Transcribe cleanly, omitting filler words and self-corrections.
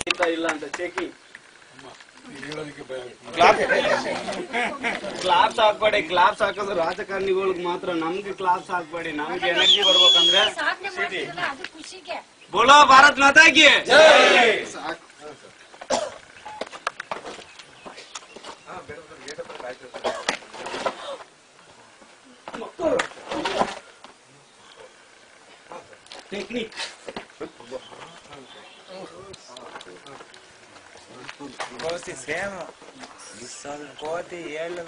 ಇಲ್ಲ ಅಂತ checking claps ಹಾಕ್ಬೇಡಿ. Claps ಹಾಕೋದು ರಾಜಕಾರಣಿಗಳಿಗೆ ಮಾತ್ರ, ನಮ್ಗೆ ಕ್ಲಾಪ್ಸ್ ಹಾಕ್ಬೇಡಿ. ನಮ್ಗೆ ಎನರ್ಜಿ ಬರ್ಬೇಕಂದ್ರೆ ಬೋಲೋ ಭಾರತ್ ಮಾತಾ ಕಿ ಟೆಕ್ನಿಕ್ ಕೋತಿ ಸೇಮ್ ಕೋತಿ ಹೇಳು